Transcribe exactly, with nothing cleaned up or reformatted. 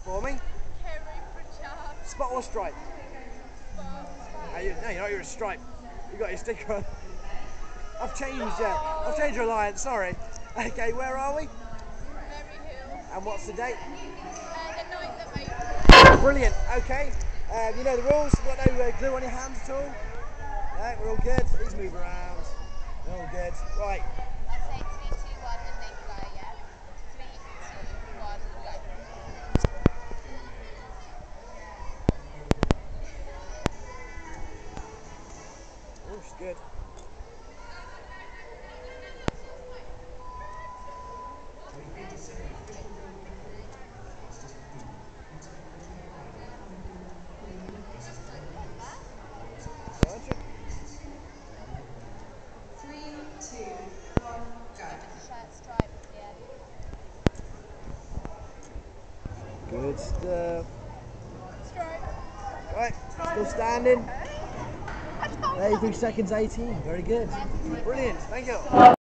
For me? Kerry for job. Spot or stripe? Spot. No, you, no, you're not. You're a stripe. You got your sticker on. I've changed. Uh, I've changed your line. Sorry. Okay, where are we? Merry Hill. And what's the date? Uh, the ninth of April. Brilliant. Okay. Um, you know the rules. You've got no uh, glue on your hands at all. No, we're all good. These move around. They're all good. Right. I'll say three, two, one, and then go. Yeah. Three, two, one, go. Oh, she's good. Three, two, one, go. Shirt stripe at the end. Good stuff. Stripe. Right. Still standing. Okay. eighty-three seconds eighteen. Very good. Brilliant. Thank you.